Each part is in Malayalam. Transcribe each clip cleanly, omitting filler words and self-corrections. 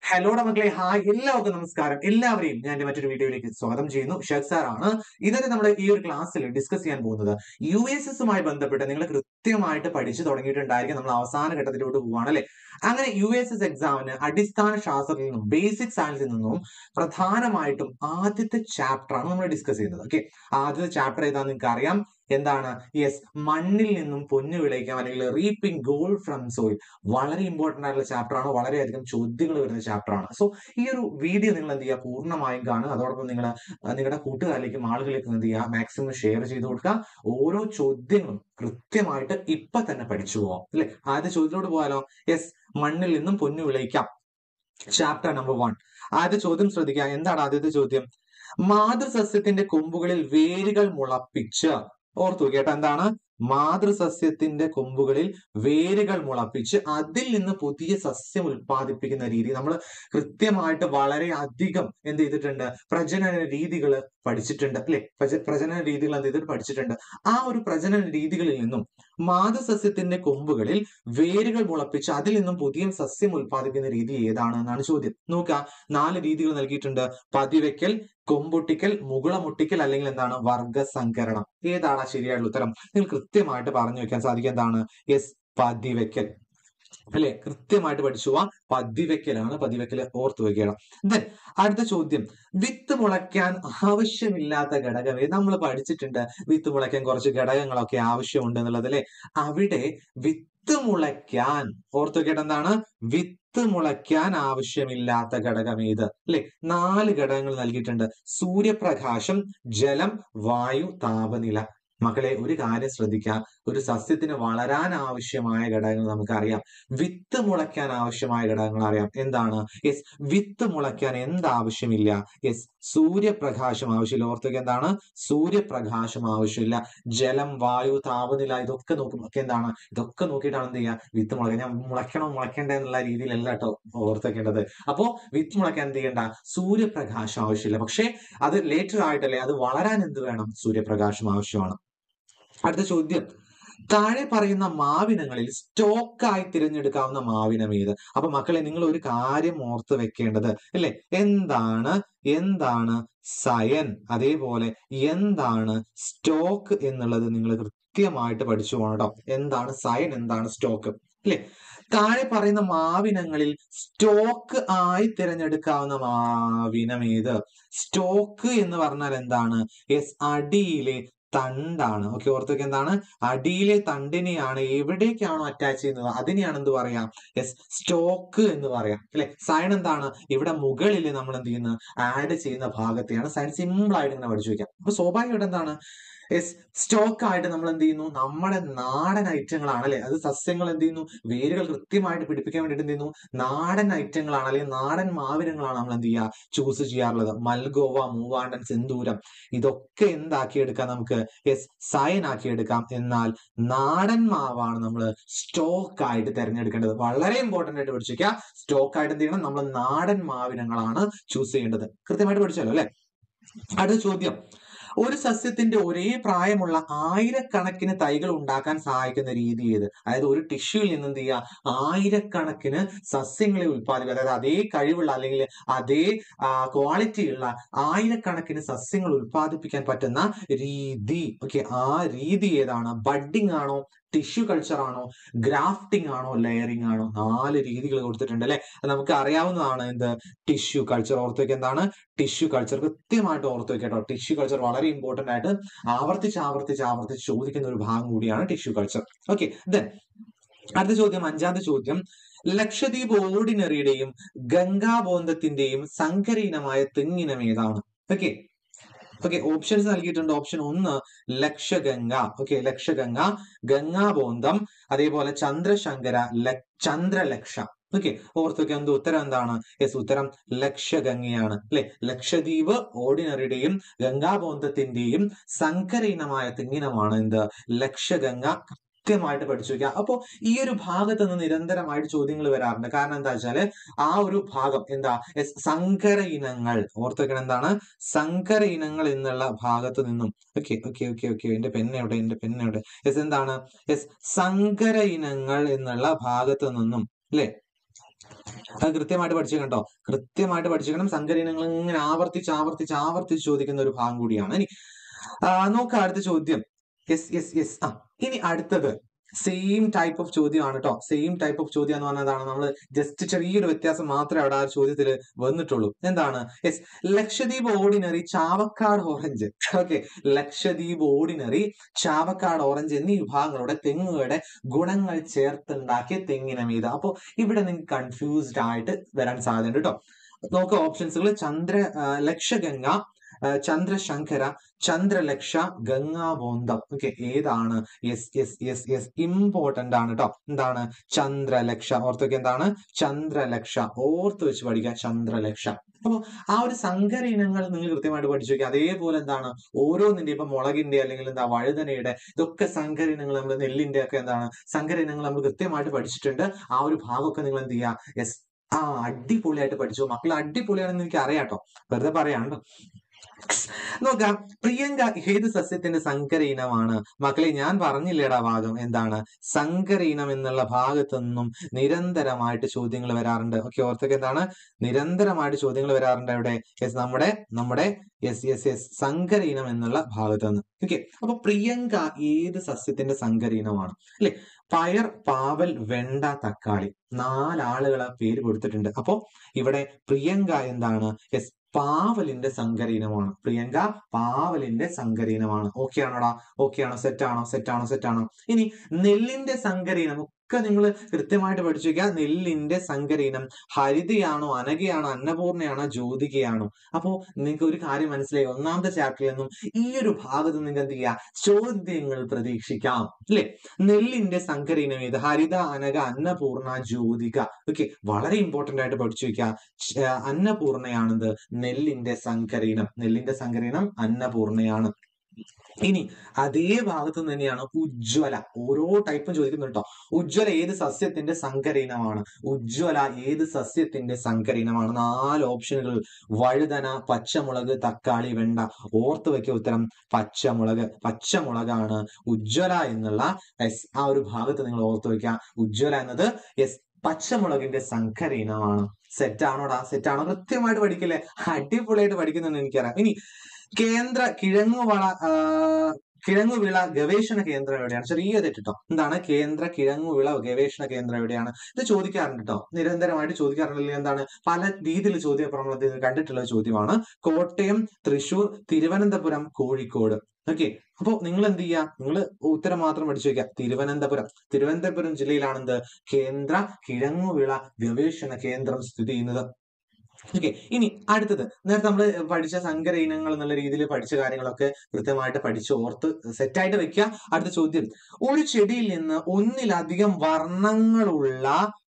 ഹലോ മക്കളെ, ഹായ്, എല്ലാവർക്കും നമസ്കാരം. എല്ലാവരെയും ഞാൻ എന്റെ മറ്റൊരു വീഡിയോയിലേക്ക് സ്വാഗതം ചെയ്യുന്നു. ഷെഖ് സാർ ആണ്. ഇന്നത്തെ നമ്മൾ ഈ ഒരു ക്ലാസ്സിൽ ഡിസ്കസ് ചെയ്യാൻ പോകുന്നത് USSുമായി ബന്ധപ്പെട്ട് നിങ്ങൾ കൃത്യമായിട്ട് പഠിച്ചു തുടങ്ങിയിട്ടുണ്ടായിരിക്കും. നമ്മൾ അവസാന ഘട്ടത്തിലോട്ട് പോവുകയാണ് അല്ലെ. അങ്ങനെ USS എക്സാമിന് അടിസ്ഥാന ശാസ്ത്രത്തിൽ നിന്നും ബേസിക് സയൻസിൽ നിന്നും പ്രധാനമായിട്ടും ആദ്യത്തെ ചാപ്റ്റർ ആണ് നമ്മൾ ഡിസ്കസ് ചെയ്യുന്നത്. ഓക്കെ, ആദ്യത്തെ ചാപ്റ്റർ ഏതാണെന്ന് നിങ്ങൾക്ക് അറിയാം. എന്താണ്? യെസ്, മണ്ണിൽ നിന്നും പൊന്നു വിളയിക്കാം, അല്ലെങ്കിൽ റീപ്പിംഗ് ഗോൾഡ് ഫ്രം സോയിൽ. വളരെ ഇമ്പോർട്ടന്റ് ആയിട്ടുള്ള ചാപ്റ്റർ ആണ്. വളരെയധികം ചോദ്യങ്ങൾ വരുന്ന ചാപ്റ്റർ ആണ്. സോ ഈ ഒരു വീഡിയോ നിങ്ങൾ എന്ത് ചെയ്യുക, പൂർണ്ണമായും കാണുക. അതോടൊപ്പം നിങ്ങൾ നിങ്ങളുടെ കൂട്ടുകാരിലേക്കും ആളുകളിലേക്കും എന്ത് ചെയ്യുക, മാക്സിമം ഷെയർ ചെയ്ത് കൊടുക്കുക. ഓരോ ചോദ്യങ്ങളും കൃത്യമായിട്ട് ഇപ്പൊ തന്നെ പഠിച്ചു പോവാം അല്ലെ. ആദ്യ ചോദ്യത്തിലോട്ട് പോയാലോ? യെസ്, മണ്ണിൽ നിന്നും പൊന്നു വിളയിക്കാം, ചാപ്റ്റർ നമ്പർ 1. ആദ്യ ചോദ്യം ശ്രദ്ധിക്കുക. എന്താണ് ആദ്യത്തെ ചോദ്യം? മാതൃസസ്യത്തിന്റെ കൊമ്പുകളിൽ വേരുകൾ മുളപ്പിച്ച്, ഓർത്തു കേട്ടോ, എന്താണ്? മാതൃസസ്യത്തിന്റെ കൊമ്പുകളിൽ വേരുകൾ മുളപ്പിച്ച് അതിൽ നിന്ന് പുതിയ സസ്യം ഉൽപ്പാദിപ്പിക്കുന്ന രീതി നമ്മൾ കൃത്യമായിട്ട് വളരെ അധികം എന്ത് ചെയ്തിട്ടുണ്ട്, പ്രജനന രീതികൾ പഠിച്ചിട്ടുണ്ട് അല്ലെ. പ്രജനന രീതികൾ എന്ത് ചെയ്തിട്ട് പഠിച്ചിട്ടുണ്ട്. ആ ഒരു പ്രജനന രീതികളിൽ നിന്നും മാതൃസസ്യത്തിന്റെ കൊമ്പുകളിൽ വേരുകൾ മുളപ്പിച്ച് അതിൽ നിന്നും പുതിയ സസ്യം ഉൽപ്പാദിപ്പിക്കുന്ന രീതി ഏതാണ് എന്നാണ് ചോദ്യം. നോക്കുക, 4 രീതികൾ നൽകിയിട്ടുണ്ട്. പതിവെക്കൽ, കൊമ്പൊട്ടിക്കൽ, മുകുളമൊട്ടിക്കൽ, അല്ലെങ്കിൽ എന്താണ്, വർഗസങ്കരണം. ഏതാണ് ശരിയായിട്ടുള്ള ഉത്തരം? നിങ്ങൾ കൃത്യമായിട്ട് പറഞ്ഞു വെക്കാൻ സാധിക്കും. എന്താണ്? യെസ്, പതിവെക്കൽ അല്ലെ. കൃത്യമായിട്ട് പഠിച്ചു പോവാ. പതിവെക്കലാണ്. പതിവെക്കൽ ഓർത്തു വെക്കണം. ദെൻ അടുത്ത ചോദ്യം, വിത്ത് മുളയ്ക്കാൻ ആവശ്യമില്ലാത്ത ഘടകം. നമ്മൾ പഠിച്ചിട്ടുണ്ട് വിത്ത് മുളയ്ക്കാൻ കുറച്ച് ഘടകങ്ങളൊക്കെ ആവശ്യമുണ്ട് എന്നുള്ളത് അല്ലെ. അവിടെ വിത്ത് മുളയ്ക്കാൻ ഓർത്തു വെക്കേണ്ട എന്താണ്? വിത്ത് മുളയ്ക്കാൻ ആവശ്യമില്ലാത്ത ഘടകം ഏത് അല്ലെ? 4 ഘടകങ്ങൾ നൽകിയിട്ടുണ്ട്. സൂര്യപ്രകാശം, ജലം, വായു, താപനില. മക്കളെ, ഒരു കാര്യം ശ്രദ്ധിക്കാം. ഒരു സസ്യത്തിന് വളരാൻ ആവശ്യമായ ഘടകങ്ങൾ നമുക്കറിയാം. വിത്ത് മുളയ്ക്കാൻ ആവശ്യമായ ഘടകങ്ങൾ അറിയാം. എന്താണ്? യെസ്, വിത്ത് മുളയ്ക്കാൻ എന്താവശ്യമില്ല? യെസ്, സൂര്യപ്രകാശം ആവശ്യമില്ല. ഓർത്തേക്ക്, എന്താണ്? സൂര്യപ്രകാശം ആവശ്യമില്ല. ജലം, വായു, താപനില, ഇതൊക്കെ നോക്കുമ്പോൾ എന്താണ്? ഇതൊക്കെ നോക്കിയിട്ടാണ് എന്ത് ചെയ്യുക, വിത്ത് മുളയ്ക്കാൻ. ഞാൻ മുളയ്ക്കണോ മുളയ്ക്കണ്ടേ എന്നുള്ള രീതിയിലല്ല കേട്ടോ ഓർത്തേക്കേണ്ടത്. അപ്പോ വിത്ത് മുളയ്ക്കാൻ എന്ത് ചെയ്യണ്ട? സൂര്യപ്രകാശം ആവശ്യമില്ല. പക്ഷേ അത് ലേറ്റർ ആയിട്ടല്ലേ, അത് വളരാൻ എന്ത് വേണം? സൂര്യപ്രകാശം ആവശ്യമാണ്. അടുത്ത ചോദ്യം, താഴെ പറയുന്ന മാവിനങ്ങളിൽ സ്റ്റോക്കായി തിരഞ്ഞെടുക്കാവുന്ന മാവിനം ഏത്? അപ്പൊ മക്കളെ, നിങ്ങൾ ഒരു കാര്യം ഓർത്ത് വെക്കേണ്ടത് അല്ലെ, എന്താണ് സയൻ, അതേപോലെ എന്താണ് സ്റ്റോക്ക് എന്നുള്ളത് നിങ്ങൾ കൃത്യമായിട്ട് പഠിച്ചു പോകണം കേട്ടോ. എന്താണ് സയൻ, എന്താണ് സ്റ്റോക്ക് അല്ലെ. താഴെ പറയുന്ന മാവിനങ്ങളിൽ സ്റ്റോക്ക് ആയി തിരഞ്ഞെടുക്കാവുന്ന മാവിനം ഏത്? സ്റ്റോക്ക് എന്ന് പറഞ്ഞാൽ എന്താണ്? യെസ്, അടിയിലെ തണ്ടാണ്. ഓക്കെ, ഓർത്തൊക്കെ, എന്താണ്? അടിയിലെ തണ്ടിനെയാണ് എവിടേക്കാണോ അറ്റാച്ച് ചെയ്യുന്നത് അതിനെയാണ് എന്ത് പറയാം? യെസ്, സ്റ്റോക്ക് എന്ന് പറയാം അല്ലെ. സയൻ എന്താണ്? ഇവിടെ മുകളിൽ നമ്മൾ എന്ത് ചെയ്യുന്നത്, ആഡ് ചെയ്യുന്ന ഭാഗത്തെയാണ് സയൻ. സിമ്പിൾ ആയിട്ട് ഇങ്ങനെ പഠിച്ചു വെക്കാം. അപ്പൊ സ്വാഭാവികമായിട്ട് എന്താണ്? യെസ്, സ്റ്റോക്ക് ആയിട്ട് നമ്മൾ എന്ത് ചെയ്യുന്നു, നമ്മുടെ നാടൻ ഐറ്റങ്ങളാണ് അല്ലെ. അത് സസ്യങ്ങൾ എന്ത് ചെയ്യുന്നു, വേരുകൾ കൃത്യമായിട്ട് പിടിപ്പിക്കാൻ വേണ്ടിയിട്ട് എന്ത് ചെയ്യുന്നു, നാടൻ ഐറ്റങ്ങളാണ് അല്ലെങ്കിൽ നാടൻ മാവിനങ്ങളാണ് നമ്മൾ എന്ത് ചെയ്യുക, ചൂസ് ചെയ്യാറുള്ളത്. മൽഗോവ, മൂവാണ്ടൻ, സിന്ദൂരം, ഇതൊക്കെ എന്താക്കിയെടുക്കാം നമുക്ക്? യെസ്, സയൻ ആക്കിയെടുക്കാം. എന്നാൽ നാടൻ മാവാണ് നമ്മൾ സ്റ്റോക്ക് ആയിട്ട് തിരഞ്ഞെടുക്കേണ്ടത്. വളരെ ഇമ്പോർട്ടന്റ് ആയിട്ട് പഠിച്ചിരിക്കുക. സ്റ്റോക്ക് ആയിട്ട് എന്ത് ചെയ്യണം, നമ്മൾ നാടൻ മാവിനങ്ങളാണ് ചൂസ് ചെയ്യേണ്ടത്. കൃത്യമായിട്ട് പഠിച്ചല്ലോ അല്ലെ. അടുത്ത ചോദ്യം, ഒരു സസ്യത്തിന്റെ ഒരേ പ്രായമുള്ള ആയിരക്കണക്കിന് തൈകൾ ഉണ്ടാക്കാൻ സഹായിക്കുന്ന രീതി ഏത്? അതായത് ഒരു ടിഷ്യൂവിൽ നിന്ന് എന്ത് ചെയ്യുക, ആയിരക്കണക്കിന് സസ്യങ്ങളെ ഉൽപ്പാദിപ്പിക്കുക. അതായത് അതേ കഴിവുള്ള അല്ലെങ്കിൽ അതേ ക്വാളിറ്റിയുള്ള ആയിരക്കണക്കിന് സസ്യങ്ങൾ ഉൽപ്പാദിപ്പിക്കാൻ പറ്റുന്ന രീതി. ഓക്കെ, ആ രീതി ഏതാണ്? ബഡ്ഡിംഗ് ആണോ, ടിഷ്യൂ കൾച്ചർ ആണോ, ഗ്രാഫ്റ്റിംഗ് ആണോ, ലെയറിംഗ് ആണോ? 4 രീതികൾ കൊടുത്തിട്ടുണ്ട് അല്ലെ. നമുക്ക് അറിയാവുന്നതാണ് എന്ത്? Tissue culture. ഓർത്തേക്ക്, എന്താണ്? ടിഷ്യൂ കൾച്ചർ കൃത്യമായിട്ട് ഓർത്തു വെക്കേട്ടോ. ടിഷ്യൂ കൾച്ചർ വളരെ ഇമ്പോർട്ടന്റ് ആയിട്ട് ആവർത്തിച്ച് ചോദിക്കുന്ന ഒരു ഭാഗം കൂടിയാണ് ടിഷ്യൂ കൾച്ചർ. ഓക്കെ, ദെൻ അടുത്ത ചോദ്യം, 5ാമത്തെ ചോദ്യം, ലക്ഷദ്വീപ് ഓർഡിനറിയുടെയും ഗംഗാബോധത്തിന്റെയും സങ്കര തെങ്ങിനം ഏതാണ്? ഓക്കെ, ഓപ്ഷൻസ് നൽകിയിട്ടുണ്ട്. ഓപ്ഷൻ 1 ലക്ഷഗംഗ, ഓക്കെ, ലക്ഷഗംഗ, ഗംഗാബോധം, അതേപോലെ ചന്ദ്രശങ്കര, ചന്ദ്രലക്ഷ. ഓക്കെ, ഓർത്തൊക്കെ, എന്ത് ഉത്തരം എന്താണ്? യെസ്, ഉത്തരം ലക്ഷഗംഗയാണ് അല്ലെ. ലക്ഷദ്വീപ് ഓർഡിനറിയുടെയും ഗംഗാബോധത്തിന്റെയും സങ്കര തെങ്ങിനമാണ് എന്ത്? ലക്ഷഗംഗ. കൃത്യമായിട്ട് പഠിച്ചു വെക്കുക. അപ്പോ ഈ ഒരു ഭാഗത്ത് നിന്ന് നിരന്തരമായിട്ട് ചോദ്യങ്ങൾ വരാറുണ്ട്. കാരണം എന്താ വെച്ചാല് ആ ഒരു ഭാഗം എന്താ, സങ്കര ഇനങ്ങൾ ഓർത്തു വെക്കണം. എന്താണ്? സങ്കര ഇനങ്ങൾ എന്നുള്ള ഭാഗത്ത് നിന്നും എന്റെ പെണ്ണെവിടെ യെസ്, എന്താണ്? യെസ്, സങ്കര ഇനങ്ങൾ എന്നുള്ള ഭാഗത്ത് നിന്നും അല്ലെ, അത് കൃത്യമായിട്ട് പഠിച്ചേക്കട്ടോ, കൃത്യമായിട്ട് പഠിച്ചേക്കണം. സങ്കര ഇനങ്ങൾ ഇങ്ങനെ ആവർത്തിച്ച് ചോദിക്കുന്ന ഒരു ഭാഗം കൂടിയാണ്. ഇനി നോക്കാം അടുത്ത ചോദ്യം. യെസ്. ഇനി അടുത്തത് സെയിം ടൈപ്പ് ഓഫ് ചോദ്യമാണ് കേട്ടോ. സെയിം ടൈപ്പ് ഓഫ് ചോദ്യം എന്ന് പറഞ്ഞതാണ്. നമ്മൾ ജസ്റ്റ് ചെറിയൊരു വ്യത്യാസം മാത്രമേ അവിടെ ആ ചോദ്യത്തിൽ വന്നിട്ടുള്ളൂ. എന്താണ്? Yes, Lakshadweep ordinary, Chavakkad orange. Okay, Lakshadweep ordinary, Chavakkad orange എന്നീ വിഭാഗങ്ങളുടെ തെങ്ങുകളുടെ ഗുണങ്ങൾ ചേർത്തുണ്ടാക്കിയ തെങ്ങിനം ഏത്? അപ്പോ ഇവിടെ നിങ്ങൾക്ക് കൺഫ്യൂസ്ഡ് ആയിട്ട് വരാൻ സാധ്യതയുണ്ട് കേട്ടോ. നോക്കുക ഓപ്ഷൻസുകൾ: ലക്ഷഗംഗ, ചന്ദ്രശങ്കര, ചന്ദ്രലക്ഷ, ഗംഗാബോന്ധം. ഓക്കെ, ഏതാണ്? യെസ്, ഇമ്പോർട്ടന്റ് ആണ് കേട്ടോ. എന്താണ്? ചന്ദ്രലക്ഷ. ഓർത്തൊക്കെ എന്താണ്? ചന്ദ്രലക്ഷ. ഓർത്ത് വെച്ച് പഠിക്കുക, ചന്ദ്രലക്ഷ. അപ്പൊ ആ ഒരു സങ്കര ഇനങ്ങൾ നിങ്ങൾ കൃത്യമായിട്ട് പഠിച്ചു വെക്കുക. അതേപോലെ എന്താണ് ഓരോന്നിന്റെ, ഇപ്പൊ മുളകിന്റെ അല്ലെങ്കിൽ എന്താ വഴുതനയുടെ, ഇതൊക്കെ സങ്കര ഇനങ്ങൾ, നമ്മൾ നെല്ലിന്റെ ഒക്കെ എന്താണ് സങ്കര ഇനങ്ങൾ നമ്മൾ കൃത്യമായിട്ട് പഠിച്ചിട്ടുണ്ട്. ആ ഒരു ഭാഗമൊക്കെ നിങ്ങൾ എന്ത് ചെയ്യുക? യെസ്, അടിപൊളിയായിട്ട് പഠിച്ചു മക്കൾ. അടിപൊളിയാണെന്ന് എനിക്ക് അറിയാട്ടോ, വെറുതെ പറയാണ്ടോ. നോക്കാം, പ്രിയങ്ക ഏത് സസ്യത്തിന്റെ സങ്കര ഇനമാണ്? മക്കളെ ഞാൻ പറഞ്ഞില്ലേടാ ഭാഗം എന്താണ്? സങ്കര ഇനം എന്നുള്ള ഭാഗത്തു നിന്നും നിരന്തരമായിട്ട് ചോദ്യങ്ങൾ വരാറുണ്ട്. ഓക്കെ, ഓർത്തൊക്കെ എന്താണ്? നിരന്തരമായിട്ട് ചോദ്യങ്ങൾ വരാറുണ്ട് എവിടെ? യെസ്, നമ്മുടെ യെസ് സങ്കര ഇനം എന്നുള്ള ഭാഗത്ത് നിന്ന്. ഓക്കെ, അപ്പൊ പ്രിയങ്ക ഏത് സസ്യത്തിന്റെ സങ്കര ഇനമാണ്? അല്ലെ, പയർ, പാവൽ, വെണ്ട, തക്കാളി, 4 ആളുകളെ പേര് കൊടുത്തിട്ടുണ്ട്. അപ്പോ ഇവിടെ പ്രിയങ്ക എന്താണ്? യെസ്, പാവലിന്റെ സങ്കര ഇനമാണ്. പ്രിയങ്ക പാവലിന്റെ സങ്കര ഇനമാണ്. ഓക്കെ ആണോടാ? ഓക്കെ ആണോ? സെറ്റാണോ? ഇനി നെല്ലിന്റെ സങ്കര ഇനം ഒക്കെ നിങ്ങൾ കൃത്യമായിട്ട് പഠിച്ചു വെക്കുക. നെല്ലിന്റെ സങ്കര ഇനം ഹരിതയാണോ, അനഘയാണോ, അന്നപൂർണയാണോ, ജ്യോതികയാണോ? അപ്പോ നിങ്ങൾക്ക് ഒരു കാര്യം മനസ്സിലായി, ഒന്നാമത്തെ ചാപ്റ്ററിൽ നിന്നും ഈ ഒരു ഭാഗത്ത് നിങ്ങൾക്ക് എന്ത് ചെയ്യാം? ചോദ്യങ്ങൾ പ്രതീക്ഷിക്കാം അല്ലെ? നെല്ലിന്റെ സങ്കര ഇനം ഏത്? ഹരിത, അനഘ, അന്നപൂർണ, ജ്യോതിക. ഓക്കെ, വളരെ ഇമ്പോർട്ടന്റ് ആയിട്ട് പഠിച്ചു വെക്കുക. അന്നപൂർണയാണെന്ത്? നെല്ലിന്റെ സങ്കര ഇനം. നെല്ലിന്റെ സങ്കര ഇനം അന്നപൂർണയാണ്. ഇനി അതേ ഭാഗത്ത് തന്നെയാണ് ഉജ്ജ്വല. ഓരോ ടൈപ്പും ചോദിക്കുന്നുണ്ട് കേട്ടോ. ഉജ്ജ്വല ഏത് സസ്യത്തിന്റെ സങ്കര ഇനമാണ്? ഉജ്ജ്വല ഏത് സസ്യത്തിന്റെ സങ്കര ഇനമാണ്? 4 ഓപ്ഷനുകൾ: വഴുതന, പച്ചമുളക്, തക്കാളി, വെണ്ട. ഓർത്ത് വെക്കുക ഉത്തരം പച്ചമുളകാണ് ഉജ്ജ്വല എന്നുള്ള ആ ഒരു ഭാഗത്ത് നിങ്ങൾ ഓർത്ത് വെക്കുക. ഉജ്ജ്വല എന്നത് പച്ചമുളകിന്റെ സങ്കര ഇനമാണ്. സെറ്റാണോടാ? സെറ്റാണോ? കൃത്യമായിട്ട് പഠിക്കില്ലേ? അടിപൊളിയായിട്ട് പഠിക്കുന്നുണ്ട് എനിക്കറിയാം. ഇനി കേന്ദ്ര കിഴങ്ങുവിള ഗവേഷണ കേന്ദ്രം എവിടെയാണ്? ചെറിയ തെറ്റിട്ടോ. എന്താണ്? കേന്ദ്ര കിഴങ്ങുവിള ഗവേഷണ കേന്ദ്രം എവിടെയാണ്? ഇത് ചോദിക്കാറുണ്ട് കേട്ടോ, നിരന്തരമായിട്ട് ചോദിക്കാറുണ്ട്. എന്താണ്? പല രീതിയിൽ ചോദ്യപ്രബന്ധത്തിൽ കണ്ടിട്ടുള്ള ചോദ്യമാണ്. കോട്ടയം, തൃശൂർ, തിരുവനന്തപുരം, കോഴിക്കോട്. ഓക്കെ, അപ്പൊ നിങ്ങൾ എന്ത് ചെയ്യുക? നിങ്ങൾ ഉത്തരം മാത്രം പഠിച്ചു വെക്കുക. തിരുവനന്തപുരം ജില്ലയിലാണെന്ത്? കേന്ദ്ര കിഴങ്ങുവിള ഗവേഷണ കേന്ദ്രം സ്ഥിതി ചെയ്യുന്നത്. ഓക്കെ, ഇനി അടുത്തത് നേരത്തെ നമ്മൾ പഠിച്ച സങ്കര ഇനങ്ങൾ എന്നുള്ള രീതിയിൽ പഠിച്ച കാര്യങ്ങളൊക്കെ കൃത്യമായിട്ട് പഠിച്ച് ഓർത്ത് സെറ്റായിട്ട് വെക്കുക. അടുത്ത ചോദ്യം: ഒരു ചെടിയിൽ നിന്ന് ഒന്നിലധികം വർണ്ണങ്ങളുള്ള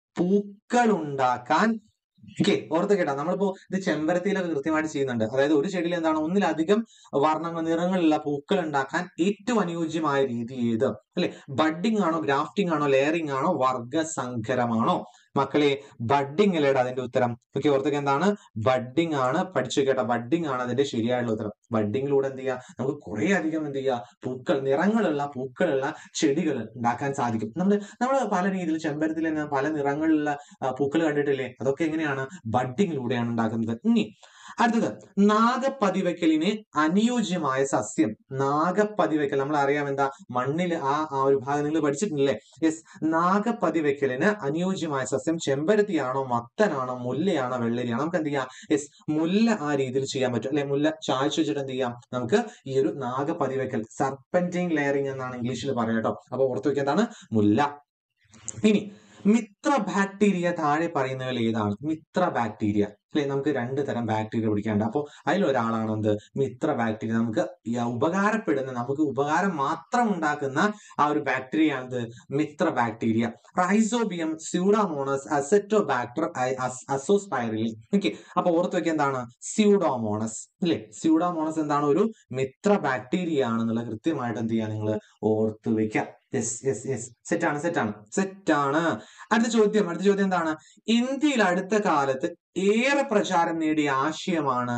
പൂക്കൾ ഉണ്ടാക്കാൻ. ഓക്കെ, ഓർത്ത് കേട്ടോ, നമ്മളിപ്പോ ഇത് ചെമ്പരത്തിയിലൊക്കെ കൃത്യമായിട്ട് ചെയ്യുന്നുണ്ട്. അതായത് ഒരു ചെടിയിൽ എന്താണ് ഒന്നിലധികം നിറങ്ങളുള്ള പൂക്കൾ ഉണ്ടാക്കാൻ ഏറ്റവും അനുയോജ്യമായ രീതി ഏത്? അല്ലെ, ബഡ്ഡിംഗ് ആണോ, ഗ്രാഫ്റ്റിംഗ് ആണോ, ലെയറിംഗ് ആണോ, വർഗസങ്കരമാണോ? മക്കളെ ബഡ്ഡിംഗ് അല്ലേടാ അതിന്റെ ഉത്തരം. ഓക്കെ, ഓർത്തൊക്കെ എന്താണ്? ബഡ്ഡിംഗ് ആണ്. പഠിച്ചു കേട്ടോ, ബഡ്ഡിംഗ് ആണ് അതിന്റെ ശരിയായിട്ടുള്ള ഉത്തരം. ബഡ്ഡിങ്ങിലൂടെ എന്ത് ചെയ്യുക? നമുക്ക് കുറെ അധികം എന്ത് ചെയ്യുക? നിറങ്ങളുള്ള പൂക്കളുള്ള ചെടികൾ ഉണ്ടാക്കാൻ സാധിക്കും. നമ്മൾ പല രീതിയിൽ ചെമ്പരത്തിൽ തന്നെ പല നിറങ്ങളുള്ള പൂക്കൾ കണ്ടിട്ടില്ലേ? അതൊക്കെ എങ്ങനെയാണ്? ബഡ്ഡിങ്ങിലൂടെയാണ് ഉണ്ടാക്കുന്നത്. ഇനി അടുത്തത്, നാഗപ്പതിവയ്ക്കലിന് അനുയോജ്യമായ സസ്യം. നാഗപ്പതിവയ്ക്കൽ നമ്മൾ അറിയാം എന്താ? മണ്ണിൽ ആ ഒരു ഭാഗം നിങ്ങൾ പഠിച്ചിട്ടില്ലേ? യെസ്, നാഗപ്പതിവയ്ക്കലിന് അനുയോജ്യമായ സസ്യം ചെമ്പരത്തിയാണോ, മത്തനാണോ, മുല്ലയാണോ, വെള്ളരിയാണോ? നമുക്ക് എന്ത് ചെയ്യാം? യെസ്, മുല്ല ആ രീതിയിൽ ചെയ്യാൻ പറ്റും അല്ലെ? മുല്ല ചായച്ചു വെച്ചിട്ട് എന്ത് ചെയ്യാം? നമുക്ക് ഈ ഒരു നാഗപ്പതിവയ്ക്കൽ, സർപ്പന്റൈൻ ലെയറിംഗ് എന്നാണ് ഇംഗ്ലീഷിൽ പറയാം കേട്ടോ. അപ്പൊ ഓർത്തു വെക്കുക എന്താണ്? മുല്ല. ഇനി മിത്ര ബാക്ടീരിയ താഴെ പറയുന്നതിൽ ഏതാണ്? മിത്ര ബാക്ടീരിയ അല്ലെ, നമുക്ക് 2 തരം ബാക്ടീരിയ പഠിക്കാനുണ്ട്. അപ്പോൾ അതിലൊരാളാണ് എന്ത്? മിത്ര ബാക്ടീരിയ. നമുക്ക് ഉപകാരപ്പെടുന്ന, നമുക്ക് ഉപകാരം മാത്രം ഉണ്ടാക്കുന്ന ആ ഒരു ബാക്ടീരിയ ആണിത് മിത്ര bacteria. Rhizobium, pseudomonas, acetobacter, azospirillum. Okay, അപ്പൊ ഓർത്ത് വെക്കുക എന്താണ്? സ്യൂഡോമോണസ് അല്ലെ? സ്യൂഡോമോണസ് എന്താണ്? ഒരു മിത്ര ബാക്ടീരിയ ആണെന്നുള്ള കൃത്യമായിട്ട് എന്ത് ചെയ്യാൻ നിങ്ങൾ ഓർത്ത് വെക്കുക. സെറ്റാണ്. അടുത്ത ചോദ്യം എന്താണ്? ഇന്ത്യയിൽ അടുത്ത കാലത്ത് ഏറെ പ്രചാരം നേടിയ ആശയമാണ്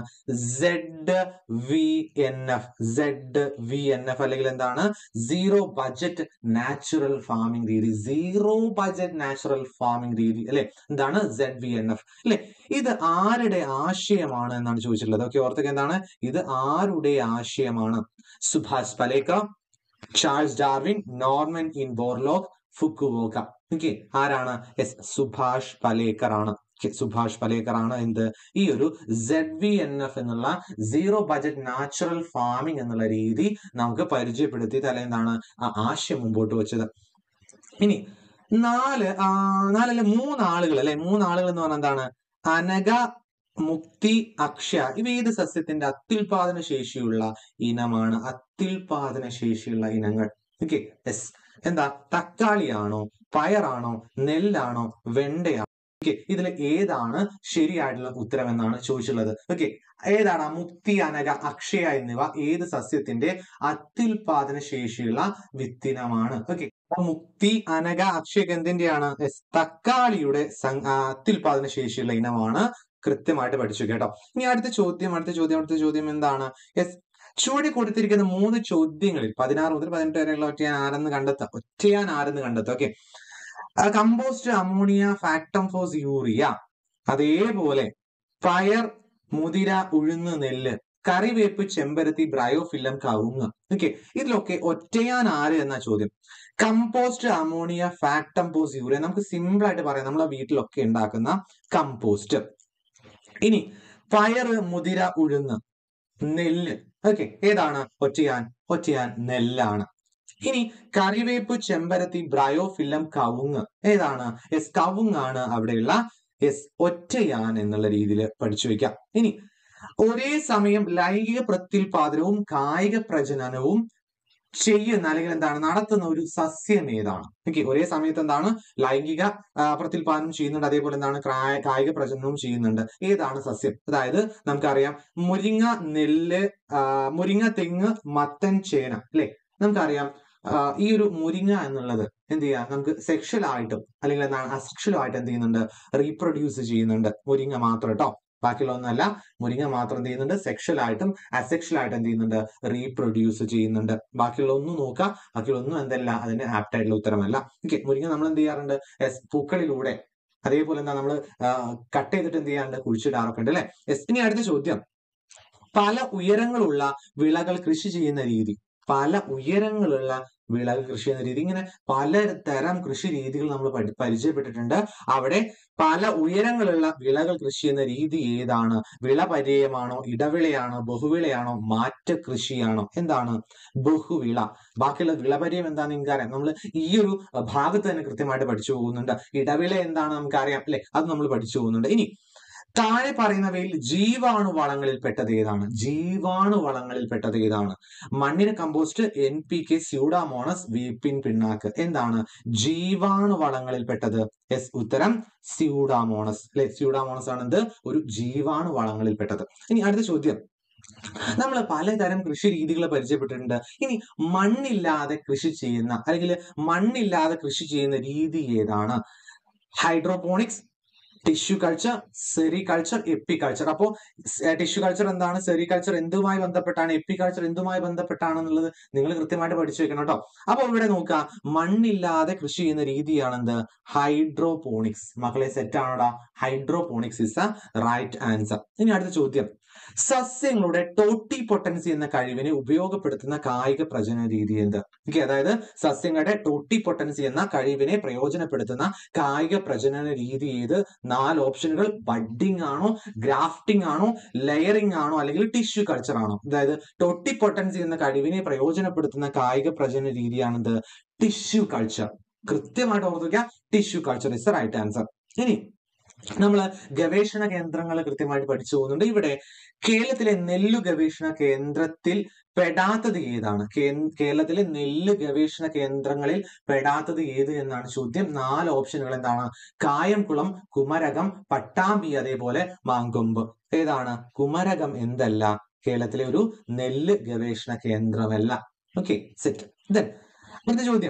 ZVNF അല്ലെങ്കിൽ എന്താണ്? സീറോ ബഡ്ജറ്റ് നാച്ചുറൽ ഫാമിംഗ് രീതി. അല്ലെ? എന്താണ് ZVNF അല്ലെ? ഇത് ആരുടെ ആശയമാണ് എന്നാണ് ചോദിച്ചിട്ടുള്ളത്. ഓക്കെ, ഓർത്തേക്ക് എന്താണ്? ഇത് ആരുടെ ആശയമാണ്? Subhash Palekar, Charles Darwin, Norman ഇൻ ബോർലോഗ്, ഫുക്കുവോക. ഓക്കെ, ആരാണ്? സുഭാഷ് പലേക്കർ ആണ്. സുഭാഷ് പലേക്കർ ആണ് എന്ത്? ഈ ഒരു ZVNF എന്നുള്ള സീറോ ബഡ്ജറ്റ് നാച്ചുറൽ ഫാമിംഗ് എന്നുള്ള രീതി നമുക്ക് പരിചയപ്പെടുത്തിയത് അല്ലെ എന്താണ് ആ ആശയം മുമ്പോട്ട് വെച്ചത്. ഇനി മൂന്നാളുകൾ എന്ന് പറഞ്ഞാൽ എന്താണ്? അനഘ, മുക്തി, അക്ഷയ. ഇവ ഏത് സസ്യത്തിന്റെ അത്യുൽപാദന ശേഷിയുള്ള ഇനമാണ്? അത്യുൽപാദന ശേഷിയുള്ള ഇനങ്ങൾ. ഓക്കെ, എന്താ? തക്കാളിയാണോ, പയറാണോ, നെല്ലാണോ, വെണ്ടയാണോ? ഓക്കെ, ഇതിൽ ഏതാണ് ശരിയായിട്ടുള്ള ഉത്തരം എന്നാണ് ചോദിച്ചിട്ടുള്ളത്. ഓക്കെ, ഏതാണ്? മുക്തി, അനഘ, അക്ഷയ എന്നിവ ഏത് സസ്യത്തിന്റെ അത്യുൽപാദന ശേഷിയുള്ള വിത്തിനമാണ്? ഓക്കെ, മുക്തി, അനഘ, അക്ഷയ എന്തിന്റെയാണ്? തക്കാളിയുടെ അത്യുൽപാദന ശേഷിയുള്ള ഇനമാണ്. കൃത്യമായിട്ട് പഠിച്ചു കേട്ടോ. ഇനി അടുത്ത ചോദ്യം എന്താണ്? ചുവടെ കൊടുത്തിരിക്കുന്ന 3 ചോദ്യങ്ങളിൽ 16 മുതൽ 18 വരെയുള്ള ഒറ്റയാൻ ആരെന്ന് കണ്ടെത്താം. Okay, compost, ammonia, factamfos, urea, അതേപോലെ പയർ, മുതിര, ഉഴുന്ന്, നെല്ല്, കറിവേപ്പ്, ചെമ്പരത്തി, ബ്രയോഫില്ലം, കവുങ്ങ്. ഓക്കെ, ഇതിലൊക്കെ ഒറ്റയാൻ ആര് എന്ന ചോദ്യം. Compost, ammonia, factamfos, urea നമുക്ക് സിമ്പിൾ ആയിട്ട് പറയാം. നമ്മളെ വീട്ടിലൊക്കെ ഉണ്ടാക്കുന്ന കമ്പോസ്റ്റ്. ഇനി പയറ്, മുതിര, ഉഴുന്ന്, നെല്ല്. ഓക്കെ, ഏതാണ്? ഒറ്റയാൻ നെല്ലാണ്. ഇനി കറിവേപ്പ്, ചെമ്പരത്തി, ബ്രയോഫില്ലം, കവുങ്ങ്. ഏതാണ്? കവുങ്ങാണ് അവിടെയുള്ള ഒറ്റയാൻ എന്നുള്ള രീതിയിൽ പഠിച്ചു വെക്കാം. ഇനി ഒരേ സമയം ലൈംഗിക പ്രത്യുൽപാദനവും കായിക പ്രജനനവും ചെയ്യുന്ന അല്ലെങ്കിൽ എന്താണ് നടത്തുന്ന ഒരു സസ്യം ഏതാണ്? ഓക്കെ, ഒരേ സമയത്ത് എന്താണ് ലൈംഗിക പ്രത്യുൽപാദനം ചെയ്യുന്നുണ്ട്, അതേപോലെ എന്താണ് കായിക പ്രജനനവും ചെയ്യുന്നുണ്ട്. ഏതാണ് സസ്യം? അതായത് നമുക്കറിയാം മുരിങ്ങ, നെല്ല്, മുരിങ്ങ, തെങ്ങ്, മത്തൻ, ചേന. അല്ലെ? നമുക്കറിയാം ഈ ഒരു മുരിങ്ങ എന്നുള്ളത് എന്ത് ചെയ്യാം? നമുക്ക് സെക്ഷൽ ആയിട്ടും അല്ലെങ്കിൽ എന്താണ് അസെക്ഷൽ ആയിട്ട് എന്ത് ചെയ്യുന്നുണ്ട്? റീപ്രൊഡ്യൂസ് ചെയ്യുന്നുണ്ട്. മുരിങ്ങ മാത്രം കേട്ടോ, ബാക്കിയുള്ള ഒന്നല്ല. മുരിങ്ങ മാത്രം എന്ത് ചെയ്യുന്നുണ്ട്? സെക്ഷൽ ആയിട്ടും അസെക്ഷൽ ആയിട്ടും എന്ത് ചെയ്യുന്നുണ്ട്? റീപ്രൊഡ്യൂസ് ചെയ്യുന്നുണ്ട്. ബാക്കിയുള്ള ഒന്നും നോക്കാം, ബാക്കിയുള്ള ഒന്നും എന്തല്ല അതിന്റെ ആപ്റ്റ് ആയിട്ടുള്ള ഉത്തരമല്ല. ഓക്കെ, മുരിങ്ങ നമ്മൾ എന്ത് ചെയ്യാറുണ്ട്? പൂക്കളിലൂടെ, അതേപോലെ എന്താ നമ്മൾ കട്ട് ചെയ്തിട്ട് എന്ത് ചെയ്യാറുണ്ട്? കുഴിച്ചിടാറൊക്കെ ഉണ്ട് അല്ലെ? ഇനി അടുത്ത ചോദ്യം, പല ഉയരങ്ങളുള്ള വിളകൾ കൃഷി ചെയ്യുന്ന രീതി. ഇങ്ങനെ പലതരം കൃഷി രീതികൾ നമ്മൾ പരിചയപ്പെട്ടിട്ടുണ്ട്. അവിടെ പല ഉയരങ്ങളുള്ള വിളകൾ കൃഷി ചെയ്യുന്ന രീതി ഏതാണ്? വിളപര്യയമാണോ, ഇടവിളയാണോ, ബഹുവിളയാണോ, മാറ്റ കൃഷിയാണോ? എന്താണ്? ബഹുവിള. ബാക്കിയുള്ള വിളപര്യം എന്താണെന്ന് നിങ്ങൾക്കറിയാം. നമ്മൾ ഈ ഒരു ഭാഗത്ത് തന്നെ കൃത്യമായിട്ട് പഠിച്ചു പോകുന്നുണ്ട്. ഇടവിള എന്താണ് നമുക്കറിയാം അല്ലെ? അത് നമ്മൾ പഠിച്ചു പോകുന്നുണ്ട്. ഇനി താഴെ പറയുന്നവയിൽ ജീവാണുവളങ്ങളിൽപ്പെട്ടത് ഏതാണ്? മണ്ണിര കമ്പോസ്റ്റ്, NPK, സ്യൂഡാമോണസ്, വേപ്പിൻ പിണ്ണാക്ക്. എന്താണ് ജീവാണുവളങ്ങളിൽപ്പെട്ടത്? ഉത്തരം സ്യൂഡാമോണസ്. അല്ലെ? സ്യൂഡാമോണസ് ആണ് എന്ത്? ഒരു ജീവാണുവളങ്ങളിൽപ്പെട്ടത്. ഇനി അടുത്ത ചോദ്യം, നമ്മൾ പലതരം കൃഷി രീതികൾ പരിചയപ്പെട്ടിട്ടുണ്ട്. ഇനി മണ്ണില്ലാതെ കൃഷി ചെയ്യുന്ന അല്ലെങ്കിൽ മണ്ണില്ലാതെ കൃഷി ചെയ്യുന്ന രീതി ഏതാണ്? Hydroponics, tissue culture, sericulture, apiculture. അപ്പോ ടിഷ്യൂ കൾച്ചർ എന്താണ്? സെറികൾച്ചർ എന്തുമായി ബന്ധപ്പെട്ടാണ്? എപ്പികൾച്ചർ എന്തുമായി ബന്ധപ്പെട്ടാണെന്നുള്ളത് നിങ്ങൾ കൃത്യമായിട്ട് പഠിച്ചു വെക്കണം കേട്ടോ. അപ്പൊ ഇവിടെ നോക്കുക, മണ്ണില്ലാതെ കൃഷി ചെയ്യുന്ന രീതിയാണ് എന്ത്? ഹൈഡ്രോപോണിക്സ്. മക്കളെ സെറ്റ് ആണോടാ? Hydroponics is a right answer. ഇനി അടുത്ത ചോദ്യം, സസ്യങ്ങളുടെ ടോട്ടിപൊട്ടൻസി എന്ന കഴിവിനെ ഉപയോഗപ്പെടുത്തുന്ന കായിക പ്രജനന രീതി എന്ത്? ഓക്കെ, അതായത് സസ്യങ്ങളുടെ ടോട്ടിപൊട്ടൻസി എന്ന കഴിവിനെ പ്രയോജനപ്പെടുത്തുന്ന കായിക പ്രജനന രീതി ഏത്? 4 ഓപ്ഷനുകൾ. ബഡ്ഡിംഗ് ആണോ, ഗ്രാഫ്റ്റിംഗ് ആണോ, ലെയറിംഗ് ആണോ, അല്ലെങ്കിൽ ടിഷ്യൂ കൾച്ചർ ആണോ? അതായത് ടോട്ടിപൊട്ടൻസി എന്ന കഴിവിനെ പ്രയോജനപ്പെടുത്തുന്ന കായിക പ്രജനന രീതിയാണെന്ത്? Tissue culture. കൃത്യമായിട്ട് ഓർത്തുവയ്ക്കുക, tissue culture is the right answer. ഇനി നമ്മൾ ഗവേഷണ കേന്ദ്രങ്ങൾ കൃത്യമായിട്ട് പഠിച്ചു പോകുന്നുണ്ട്. ഇവിടെ കേരളത്തിലെ നെല്ലു ഗവേഷണ കേന്ദ്രത്തിൽ പെടാത്തത് ഏതാണ്? കേരളത്തിലെ നെല്ല് ഗവേഷണ കേന്ദ്രങ്ങളിൽ പെടാത്തത് ഏത് എന്നാണ് ചോദ്യം. 4 ഓപ്ഷനുകൾ എന്താണ്? കായംകുളം, കുമരകം, പട്ടാമ്പി, അതേപോലെ മാങ്കൊമ്പ്. ഏതാണ്? കുമരകം എന്തല്ല? കേരളത്തിലെ ഒരു നെല്ല് ഗവേഷണ കേന്ദ്രമല്ല. Okay, set. അടുത്ത ചോദ്യം,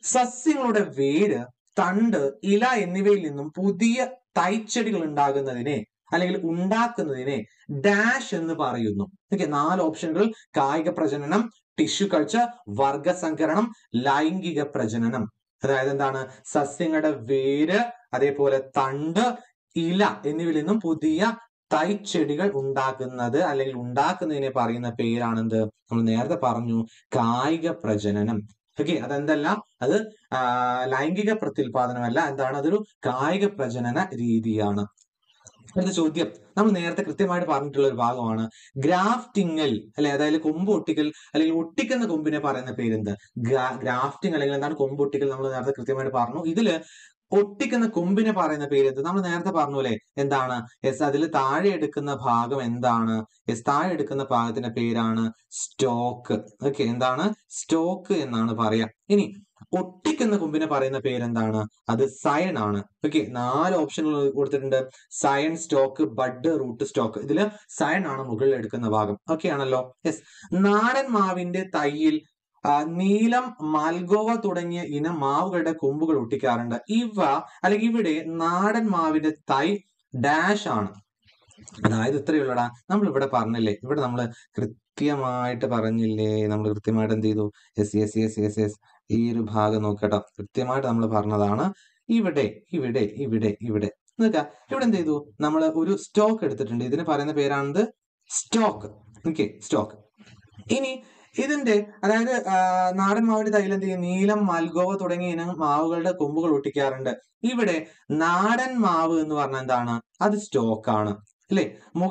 സസ്യങ്ങളുടെ വേര്, തണ്ട്, ഇല എന്നിവയിൽ നിന്നും പുതിയ തൈച്ചെടികൾ ഉണ്ടാകുന്നതിനെ അല്ലെങ്കിൽ ഉണ്ടാക്കുന്നതിനെ ഡാഷ് എന്ന് പറയുന്നു. ഓക്കെ, 4 ഓപ്ഷനുകൾ: കായിക പ്രജനനം, ടിഷ്യൂ കൾച്ചർ, വർഗസങ്കരണം, ലൈംഗിക പ്രജനനം. അതായത് എന്താണ്? സസ്യങ്ങളുടെ വേര്, അതേപോലെ തണ്ട്, ഇല എന്നിവയിൽ നിന്നും പുതിയ തൈച്ചെടികൾ ഉണ്ടാക്കുന്നത് അല്ലെങ്കിൽ ഉണ്ടാക്കുന്നതിനെ പറയുന്ന പേരാണെന്ത്? നമ്മൾ നേരത്തെ പറഞ്ഞു, കായിക പ്രജനനം. ഓക്കെ, അതെന്തല്ല, അത് ലൈംഗിക പ്രത്യുൽപാദനമല്ല. എന്താണ്? അതൊരു കായിക പ്രജനന രീതിയാണ്. അടുത്ത ചോദ്യം നമ്മൾ നേരത്തെ കൃത്യമായിട്ട് പറഞ്ഞിട്ടുള്ള ഒരു ഭാഗമാണ്. ഗ്രാഫ്റ്റിംഗിൽ അല്ലെ, അതായത് കൊമ്പ് ഒട്ടിക്കൽ അല്ലെങ്കിൽ ഒട്ടിക്കുന്ന കൊമ്പിനെ പറയുന്ന പേരെന്ത്? ഗ്രാഫ്റ്റിംഗ് അല്ലെങ്കിൽ എന്താണ് കൊമ്പ് ഒട്ടിക്കൽ? നമ്മൾ നേരത്തെ കൃത്യമായിട്ട് പറഞ്ഞു. ഇതില് ഒട്ടിക്കുന്ന കൊമ്പിനെ പറയുന്ന പേര് എന്ത്? നമ്മൾ നേരത്തെ പറഞ്ഞു അല്ലെ, എന്താണ്? യെസ്, അതിൽ താഴെ എടുക്കുന്ന ഭാഗം എന്താണ്? യെസ്, താഴെ എടുക്കുന്ന ഭാഗത്തിന്റെ പേരാണ് സ്റ്റോക്ക്. ഓക്കെ, എന്താണ്? സ്റ്റോക്ക് എന്നാണ് പറയാ. ഇനി ഒട്ടിക്കുന്ന കൊമ്പിനെ പറയുന്ന പേരെന്താണ്? അത് സയൺ ആണ്. ഓക്കെ, 4 ഓപ്ഷനുകൾ കൊടുത്തിട്ടുണ്ട്: scion, stock, bud, root, stock. ഇതില് സയൺ ആണ് മുകളിൽ എടുക്കുന്ന ഭാഗം. ഓക്കെ ആണല്ലോ? യെസ്. നാടൻ മാവിന്റെ തൈയിൽ നീലം, മാൽഗോവ തുടങ്ങിയ ഇനം മാവുകളുടെ കൊമ്പുകൾ ഒട്ടിക്കാറുണ്ട്. അല്ലെങ്കിൽ ഇവിടെ നാടൻ മാവിന്റെ തൈ ഡാഷ് ആണ്. അതായത് ഇത്രയുള്ളടാ. നമ്മൾ ഇവിടെ പറഞ്ഞില്ലേ, ഇവിടെ നമ്മൾ കൃത്യമായിട്ട് പറഞ്ഞില്ലേ, നമ്മൾ കൃത്യമായിട്ട് എന്ത് ചെയ്തു? Yes yes yes yes yes, ഈ ഒരു ഭാഗം നോക്കട്ടോ, കൃത്യമായിട്ട് നമ്മൾ പറഞ്ഞതാണ്. ഇവിടെ ഇവിടെ ഇവിടെ ഇവിടെ നോക്ക, ഇവിടെ എന്ത് ചെയ്തു? നമ്മൾ ഒരു സ്റ്റോക്ക് എടുത്തിട്ടുണ്ട്. ഇതിന് പറയുന്ന പേരാണെന്ത്? സ്റ്റോക്ക്. Okay, stock. ഇനി ഇതിന്റെ അതായത് നാടൻ മാവിന്റെ തൈയിൽ എന്ത് ചെയ്യും? നീലം, മൽഗോവ തുടങ്ങിയ ഇനം മാവുകളുടെ കൊമ്പുകൾ ഒട്ടിക്കാറുണ്ട്. ഇവിടെ നാടൻ മാവ് എന്ന് പറഞ്ഞാൽ എന്താണ്? അത് സ്റ്റോക്ക് ആണ് അല്ലെ.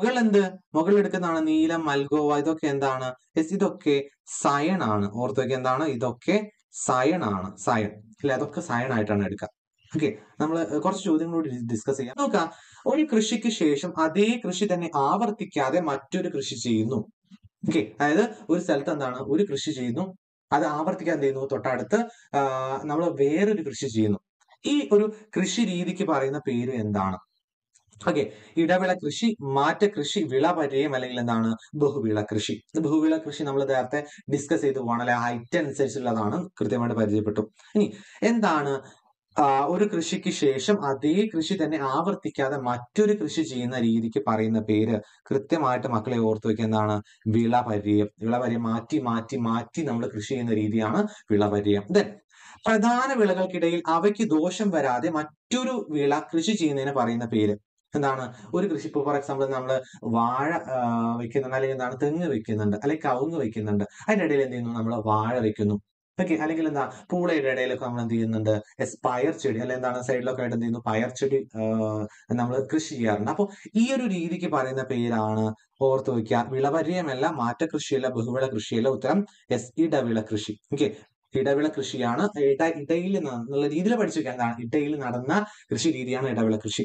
മുകളിൽ എടുക്കുന്നതാണ് നീലം, മൽഗോവ. ഇതൊക്കെ എന്താണ്? യെസ്, ഇതൊക്കെ സയൺ ആണ്. ഓർത്ത് വെക്കുക, എന്താണ്? ഇതൊക്കെ സയൺ ആണ്. സയൺ അല്ലെ, അതൊക്കെ സയൺ ആയിട്ടാണ് എടുക്കുക. ഓക്കെ, നമ്മൾ കുറച്ച് ചോദ്യങ്ങളോട് ഡിസ്കസ് ചെയ്യാം. നോക്കാം. ഒരു കൃഷിക്ക് ശേഷം അതേ കൃഷി തന്നെ ആവർത്തിക്കാതെ മറ്റൊരു കൃഷി ചെയ്യുന്നു. ഓക്കെ, അതായത് ഒരു സ്ഥലത്ത് എന്താണ്? ഒരു കൃഷി ചെയ്യുന്നു, അത് ആവർത്തിക്കാൻ എന്ത് ചെയ്യുന്നു? തൊട്ടടുത്ത് നമ്മൾ വേറൊരു കൃഷി ചെയ്യുന്നു. ഈ ഒരു കൃഷി രീതിക്ക് പറയുന്ന പേര് എന്താണ്? ഓക്കെ, ഇടവിള കൃഷി, മാറ്റ കൃഷി, വിളപര്യം, അല്ലെങ്കിൽ എന്താണ്? ബഹുവിള കൃഷി. ബഹുവിള കൃഷി നമ്മൾ നേരത്തെ ഡിസ്കസ് ചെയ്ത് പോകണം അല്ലെ, ഹൈറ്റ് അനുസരിച്ചുള്ളതാണ്, കൃത്യമായിട്ട് പരിചയപ്പെട്ടു. ഇനി എന്താണ് ഒരു കൃഷിക്ക് ശേഷം അതേ കൃഷി തന്നെ ആവർത്തിക്കാതെ മറ്റൊരു കൃഷി ചെയ്യുന്ന രീതിക്ക് പറയുന്ന പേര്? കൃത്യമായിട്ട് മക്കളെ ഓർത്തു വെക്കുക, എന്താണ്? വിളപര്യം. വിളപര്യം മാറ്റി മാറ്റി മാറ്റി നമ്മൾ കൃഷി ചെയ്യുന്ന രീതിയാണ് വിളപര്യം. ദെൻ പ്രധാന വിളകൾക്കിടയിൽ അവയ്ക്ക് ദോഷം വരാതെ മറ്റൊരു വിള കൃഷി ചെയ്യുന്നതിന് പറയുന്ന പേര് എന്താണ്? ഒരു കൃഷി, ഇപ്പോൾ ഫോർ എക്സാമ്പിൾ നമ്മൾ വാഴ വെക്കുന്നുണ്ട്, അല്ലെങ്കിൽ എന്താണ്? തെങ്ങ് വെക്കുന്നുണ്ട്, അല്ലെങ്കിൽ കവുങ്ങ് വെക്കുന്നുണ്ട്. അതിന്റെ ഇടയിൽ എന്ത് ചെയ്യുന്നു? നമ്മൾ വാഴ വെക്കുന്നു. ഓക്കെ, അല്ലെങ്കിൽ എന്താ? പൂളയുടെ ഇടയിലൊക്കെ നമ്മൾ എന്ത് ചെയ്യുന്നുണ്ട്? പയർ ചെടി, അല്ലെങ്കിൽ എന്താണ്? സൈഡിലൊക്കെ ആയിട്ട് എന്ത് ചെയ്യുന്നു? പയർ ചെടി നമ്മൾ കൃഷി ചെയ്യാറുണ്ട്. അപ്പോൾ ഈ ഒരു രീതിക്ക് പറയുന്ന പേരാണ്, ഓർത്ത് വയ്ക്കുക, വിളപര്യമല്ല, മാറ്റ കൃഷിയല്ല, ബഹുവിള കൃഷിയല്ല. ഉത്തരം ഇടവിള കൃഷി. ഓക്കെ, ഇടവിള കൃഷിയാണ്. ഇടയിൽ എന്നുള്ള രീതിയിൽ പഠിച്ചു വെക്കുക, എന്താണ്? ഇടയിൽ നടന്ന കൃഷി രീതിയാണ് ഇടവിള കൃഷി.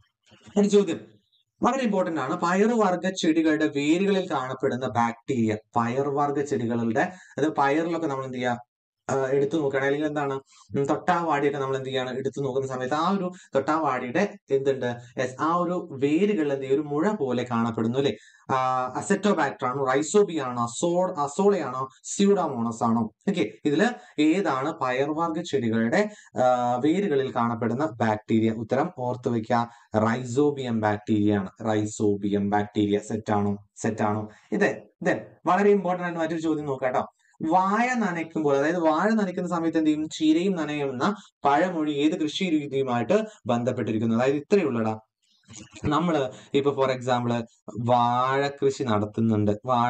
ഒരു ചോദ്യം വളരെ ഇമ്പോർട്ടന്റ് ആണ്. പയറുവർഗ ചെടികളുടെ വേരുകളിൽ കാണപ്പെടുന്ന ബാക്ടീരിയ. പയറുവർഗ ചെടികളുടെ, അത് പയറിലൊക്കെ നമ്മൾ എന്ത് ചെയ്യുക? എടുത്തു നോക്കുകയാണ്, അല്ലെങ്കിൽ എന്താണ്? തൊട്ടാവാടിയൊക്കെ നമ്മൾ എന്ത് ചെയ്യാണ്? എടുത്തു നോക്കുന്ന സമയത്ത് ആ ഒരു തൊട്ടാവാടിയുടെ എന്തുണ്ട്? ആ ഒരു വേരുകളിൽ എന്ത് ചെയ്യും? ഒരു മുഴ പോലെ കാണപ്പെടുന്നു അല്ലെ. അസെറ്റോബാക്ടർ ആണോ, റൈസോബിയ ആണോ, അസോളയാണോ, സ്യൂഡോമോണസ് ആണോ? ഓക്കെ, ഇതില് ഏതാണ് പയർവർഗ ചെടികളുടെ വേരുകളിൽ കാണപ്പെടുന്ന ബാക്ടീരിയ? ഉത്തരം ഓർത്തു വെക്കുക, റൈസോബിയം ബാക്ടീരിയ ആണ്. Rhizobium bacteria. സെറ്റാണോ? ഇത് വളരെ ഇമ്പോർട്ടന്റ് ആയിട്ട് മറ്റൊരു ചോദ്യം നോക്കാം കേട്ടോ. വാഴ നനയ്ക്കുമ്പോൾ, അതായത് വാഴ നനയ്ക്കുന്ന സമയത്ത് എന്ത് ചെയ്യും? ചീരയും നനയുന്ന പഴമൊഴി ഏത് കൃഷി രീതിയുമായിട്ട് ബന്ധപ്പെട്ടിരിക്കുന്നു? അതായത് ഇത്രയുള്ളടാ. നമ്മള് ഇപ്പൊ ഫോർ എക്സാമ്പിൾ വാഴ കൃഷി നടത്തുന്നുണ്ട്.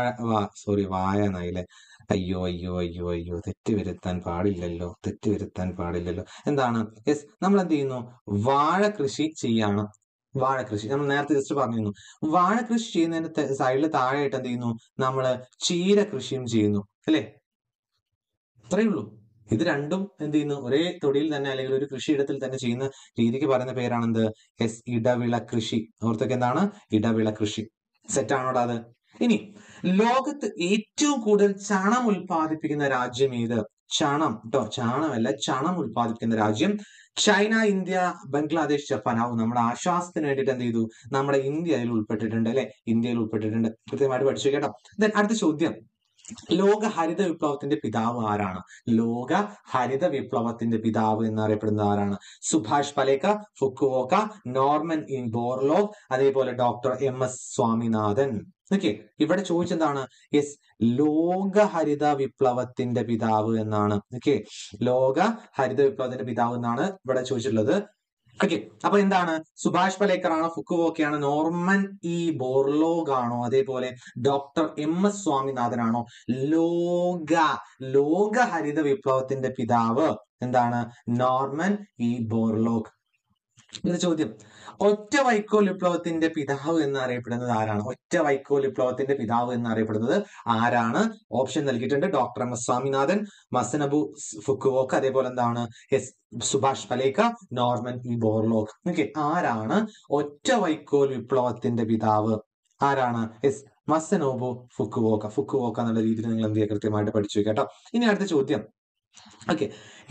വാഴ നയിലെ, അയ്യോ അയ്യോ അയ്യോ അയ്യോ, തെറ്റുവരുത്താൻ പാടില്ലല്ലോ. എന്താണ്? യെസ്, നമ്മൾ എന്ത് ചെയ്യുന്നു? വാഴ കൃഷി ചെയ്യാണ്. വാഴ കൃഷി നമ്മൾ നേരത്തെ ജസ്റ്റ് പറഞ്ഞിരുന്നു. വാഴ കൃഷി ചെയ്യുന്നതിന് സൈഡിൽ താഴെയായിട്ട് എന്ത് ചെയ്യുന്നു? നമ്മള് ചീര കൃഷിയും ചെയ്യുന്നു അല്ലെ. അത്രയേ ഉള്ളൂ. ഇത് രണ്ടും എന്ത് ചെയ്യുന്നു? ഒരേ തൊടിയിൽ തന്നെ, അല്ലെങ്കിൽ ഒരു കൃഷിയിടത്തിൽ തന്നെ ചെയ്യുന്ന രീതിക്ക് പറയുന്ന പേരാണെന്ത്? ഇടവിള കൃഷി. ഓർത്തൊക്കെ, എന്താണ്? ഇടവിള കൃഷി. സെറ്റാണോടാ അത്? ഇനി ലോകത്ത് ഏറ്റവും കൂടുതൽ ചണം ഉൽപ്പാദിപ്പിക്കുന്ന രാജ്യം ഏത്? ചാണമല്ല, ചണം ഉൽപ്പാദിപ്പിക്കുന്ന രാജ്യം ചൈന, ഇന്ത്യ, ബംഗ്ലാദേശ്, ജപ്പാൻ. നമ്മുടെ ആശ്വാസത്തിന് വേണ്ടിയിട്ട് എന്ത് ചെയ്തു? നമ്മുടെ ഇന്ത്യ അതിൽ ഉൾപ്പെട്ടിട്ടുണ്ട് അല്ലെ. ഇന്ത്യയിൽ ഉൾപ്പെട്ടിട്ടുണ്ട്. കൃത്യമായിട്ട് പഠിച്ചു കേട്ടോ. അടുത്ത ചോദ്യം, ലോക ഹരിത വിപ്ലവത്തിന്റെ പിതാവ് ആരാണ്? ലോക ഹരിത വിപ്ലവത്തിന്റെ പിതാവ് എന്നറിയപ്പെടുന്നത് ആരാണ്? സുഭാഷ് പലേക്കർ, ഫുക്കുവോക്ക, നോർമൻ ഇൻ ബോർലോഗ്, അതേപോലെ ഡോക്ടർ MS സ്വാമിനാഥൻ. ഓക്കെ, ഇവിടെ ചോദിച്ചെന്താണ്? യെസ്, ലോക ഹരിത വിപ്ലവത്തിന്റെ പിതാവ് എന്നാണ്. ഓക്കെ, ലോക ഹരിത വിപ്ലവത്തിന്റെ പിതാവ് എന്നാണ് ഇവിടെ ചോദിച്ചിട്ടുള്ളത്. ഓക്കെ, അപ്പൊ എന്താണ്? സുഭാഷ് പലേക്കർ ആണോ, ഫുക്കുവോക്കയാണോ, നോർമൻ ബോർലോഗ് ആണോ, അതേപോലെ ഡോക്ടർ MS സ്വാമിനാഥൻ ആണോ? ലോക ലോക ഹരിത വിപ്ലവത്തിന്റെ പിതാവ് എന്താണ്? Norman Borlaug. ഇത് ചോദ്യം. ഒറ്റ വൈക്കോൽ വിപ്ലവത്തിന്റെ പിതാവ് എന്നറിയപ്പെടുന്നത് ആരാണ്? ഒറ്റ വൈക്കോൽ വിപ്ലവത്തിന്റെ പിതാവ് എന്നറിയപ്പെടുന്നത് ആരാണ്? ഓപ്ഷൻ നൽകിയിട്ടുണ്ട്. Doctor MS Swaminathan, Masanobu Fukuoka, അതേപോലെ എന്താണ്? Subhash Palekar, Norman Borlaug. Okay, ആരാണ് ഒറ്റ വൈക്കോൽ വിപ്ലവത്തിന്റെ പിതാവ്? ആരാണ്? മസനോബു ഫുക്കുവോക്ക എന്നുള്ള രീതിയിൽ നിങ്ങൾ എന്ത് ചെയ്യുക? കൃത്യമായിട്ട് പഠിച്ചു കേട്ടോ. ഇനി അടുത്ത ചോദ്യം. ഓക്കെ,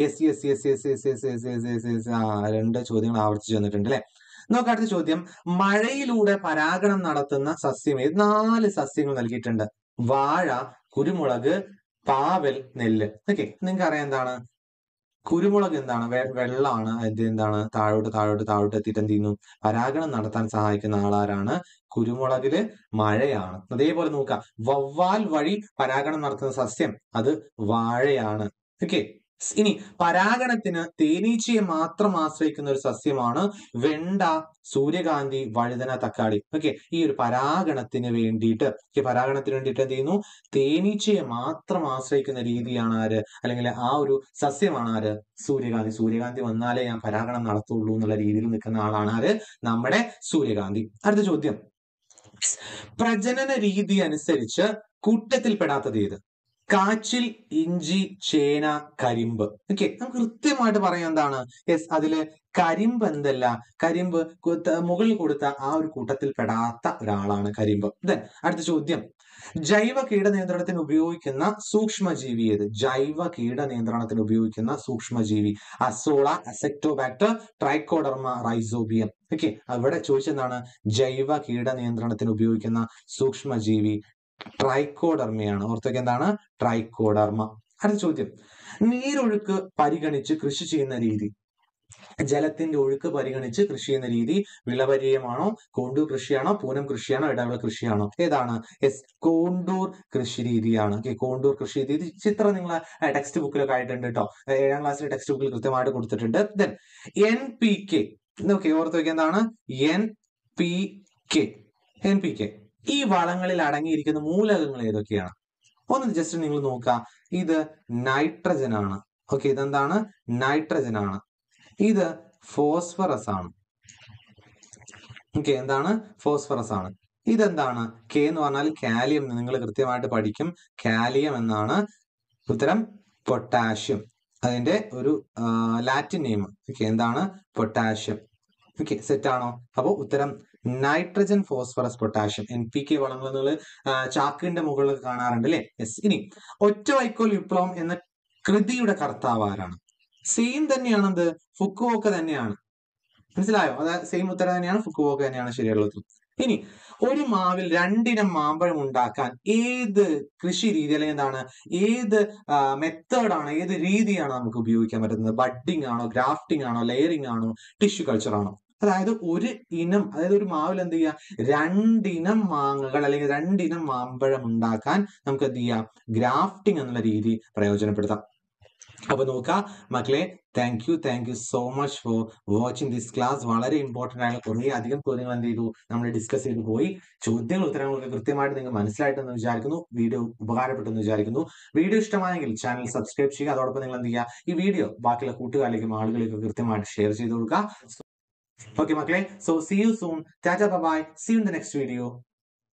രണ്ട് ചോദ്യങ്ങൾ ആവർത്തിച്ച് വന്നിട്ടുണ്ട് അല്ലെ. നോക്കാം അടുത്ത ചോദ്യം. മഴയിലൂടെ പരാഗണം നടത്തുന്ന സസ്യം ഏത്? 4 സസ്യങ്ങൾ നൽകിയിട്ടുണ്ട്. വാഴ, കുരുമുളക്, പാവൽ, നെല്ല്. ഓക്കെ, നിങ്ങൾക്ക് അറിയാം എന്താണ് കുരുമുളക്? എന്താണ്? വെള്ളമാണ്. ഇത് എന്താണ്? താഴോട്ട് എത്തിയിട്ട് എന്ത് ചെയ്യുന്നു? പരാഗണം നടത്താൻ സഹായിക്കുന്ന ആളാരാണ്? കുരുമുളകില് മഴയാണ്. അതേപോലെ നോക്കാം, വവ്വാൽ വഴി പരാഗണം നടത്തുന്ന സസ്യം അത് വാഴയാണ്. ഓക്കെ, ഇനി പരാഗണത്തിന് തേനീച്ചയെ മാത്രം ആശ്രയിക്കുന്ന ഒരു സസ്യമാണ് വെണ്ട, സൂര്യകാന്തി, വഴുതന, തക്കാളി. ഓക്കെ, ഈ ഒരു പരാഗണത്തിന് വേണ്ടിയിട്ട് എന്ത് ചെയ്യുന്നു? തേനീച്ചയെ മാത്രം ആശ്രയിക്കുന്ന രീതിയാണ് ആര്, അല്ലെങ്കിൽ ആ ഒരു സസ്യമാണ് ആര്? സൂര്യകാന്തി. സൂര്യകാന്തി വന്നാലേ ഞാൻ പരാഗണം നടത്തുള്ളൂ എന്നുള്ള രീതിയിൽ നിൽക്കുന്ന ആളാണ് ആര്? നമ്മുടെ സൂര്യകാന്തി. അടുത്ത ചോദ്യം. പ്രജനന രീതി അനുസരിച്ച് കൂട്ടത്തിൽപ്പെടാത്തത് ഏത്? കാച്ചിൽ, ഇഞ്ചി, ചേന, കരിമ്പ്. ഓക്കെ, നമുക്ക് കൃത്യമായിട്ട് പറയാം എന്താണ്? യെസ്, അതില് കരിമ്പ് എന്തല്ല? കരിമ്പ് മുകളിൽ കൊടുത്ത ആ ഒരു കൂട്ടത്തിൽ പെടാത്ത ഒരാളാണ് കരിമ്പ്. ദെൻ അടുത്ത ചോദ്യം. ജൈവ കീടനിയന്ത്രണത്തിന് ഉപയോഗിക്കുന്ന സൂക്ഷ്മജീവി ഏത്? ജൈവ കീടനിയന്ത്രണത്തിന് ഉപയോഗിക്കുന്ന സൂക്ഷ്മജീവി azolla, azotobacter, trichoderma, rhizobium. Okay, അവിടെ ചോദിച്ചെന്താണ്? ജൈവ കീടനിയന്ത്രണത്തിന് ഉപയോഗിക്കുന്ന സൂക്ഷ്മജീവി ട്രൈക്കോഡർമയാണ്. ഓർത്തൊക്കെ എന്താണ്? ട്രൈക്കോഡർമ. അടുത്ത ചോദ്യം. നീരൊഴുക്ക് പരിഗണിച്ച് കൃഷി ചെയ്യുന്ന രീതി. ജലത്തിന്റെ ഒഴുക്ക് പരിഗണിച്ച് കൃഷി ചെയ്യുന്ന രീതി വിളപര്യമാണോ, കോണ്ടൂർ കൃഷിയാണോ, പൂനം കൃഷിയാണോ, ഇടവിള കൃഷിയാണോ? ഏതാണ്? കോണ്ടൂർ കൃഷി രീതിയാണ്. കോണ്ടൂർ കൃഷി രീതി ചിത്രം നിങ്ങളെ ടെക്സ്റ്റ് ബുക്കിലൊക്കെ ആയിട്ടുണ്ട് കേട്ടോ. 7ാം ക്ലാസ്സിലെ ടെക്സ്റ്റ് ബുക്കിൽ കൃത്യമായിട്ട് കൊടുത്തിട്ടുണ്ട്. Then NPK. ഓക്കെ, ഓർത്ത് വെക്കുക എന്താണ്? NPK. ഈ വളങ്ങളിൽ അടങ്ങിയിരിക്കുന്ന മൂലകങ്ങൾ ഏതൊക്കെയാണ്? ഒന്ന് ജസ്റ്റ് നിങ്ങൾ നോക്കുക. ഇത് നൈട്രജൻ ആണ്. ഓക്കെ, ഇതെന്താണ്? നൈട്രജൻ ആണ്. ഇത് ഫോസ്ഫറസ് ആണ്. ഓക്കെ, എന്താണ്? ഫോസ്ഫറസ് ആണ്. ഇതെന്താണ്? K എന്ന് പറഞ്ഞാൽ കാലിയം. നിങ്ങൾ കൃത്യമായിട്ട് പഠിക്കും. കാലിയം എന്നാണ്. ഉത്തരം പൊട്ടാഷ്യം. അതിന്റെ ഒരു ലാറ്റിൻ നെയിം. ഓക്കെ, എന്താണ്? പൊട്ടാഷ്യം. ഓക്കെ, സെറ്റ് ആണോ? അപ്പോ ഉത്തരം നൈട്രജൻ, ഫോസ്ഫറസ്, പൊട്ടാഷ്യം. NPK വളങ്ങൾ നിങ്ങൾ ചാക്കിന്റെ മുകളിൽ കാണാറുണ്ട് അല്ലെ. യെസ്. ഇനി ഒറ്റ വൈക്കോൽ വിപ്ലവം എന്ന കൃതിയുടെ കർത്താവ് ആരാണ്? സെയിം തന്നെയാണ്. എന്ത്? ഫുക്കുവോക്ക തന്നെയാണ്. മനസ്സിലായോ? അതായത് സെയിം ഉത്തരം തന്നെയാണ്. ഫുക്കുവോക്ക തന്നെയാണ് ശരിയുള്ള ഉത്തരം. ഇനി ഒരു മാവിൽ 2 ഇനം മാമ്പഴം ഉണ്ടാക്കാൻ ഏത് കൃഷി രീതി അല്ലെങ്കിൽ എന്താണ്, ഏത് മെത്തേഡാണ്, ഏത് രീതിയാണ് നമുക്ക് ഉപയോഗിക്കാൻ പറ്റുന്നത്? ബഡ്ഡിംഗ് ആണോ, ഗ്രാഫ്റ്റിംഗ് ആണോ, ലെയറിംഗ് ആണോ, ടിഷ്യൂ കൾച്ചർ ആണോ? അതായത് ഒരു ഇനം, അതായത് ഒരു മാവിൽ എന്ത് ചെയ്യാം? 2 ഇനം മാങ്ങകൾ അല്ലെങ്കിൽ 2 ഇനം മാമ്പഴം ഉണ്ടാക്കാൻ നമുക്ക് എന്ത് ചെയ്യാം? ഗ്രാഫ്റ്റിംഗ് എന്നുള്ള രീതി പ്രയോജനപ്പെടുത്താം. അപ്പൊ നോക്കാം മക്കളെ. Thank you so much for watching this class. വളരെ ഇമ്പോർട്ടന്റ് ആയ കുറേ അധികം ചോദ്യങ്ങൾ എന്ത് ചെയ്തു നമ്മൾ ഡിസ്കസ് ചെയ്തു പോയി. ചോദ്യങ്ങൾ ഉത്തരങ്ങളൊക്കെ കൃത്യമായിട്ട് നിങ്ങൾ മനസ്സിലായിട്ടെന്ന് വിചാരിക്കുന്നു. വീഡിയോ ഉപകാരപ്പെട്ടെന്ന് വിചാരിക്കുന്നു. വീഡിയോ ഇഷ്ടമായെങ്കിൽ ചാനൽ സബ്സ്ക്രൈബ് ചെയ്യുക. അതോടൊപ്പം നിങ്ങൾ എന്ത് ചെയ്യുക? ഈ വീഡിയോ ബാക്കിയുള്ള കൂട്ടുകാരിലേക്കും ആളുകളിലേക്കും കൃത്യമായിട്ട് ഷെയർ ചെയ്ത് കൊടുക്കുക. ഓക്കെ മക്കളെ, so see you soon. Tata bye. See you in the next video.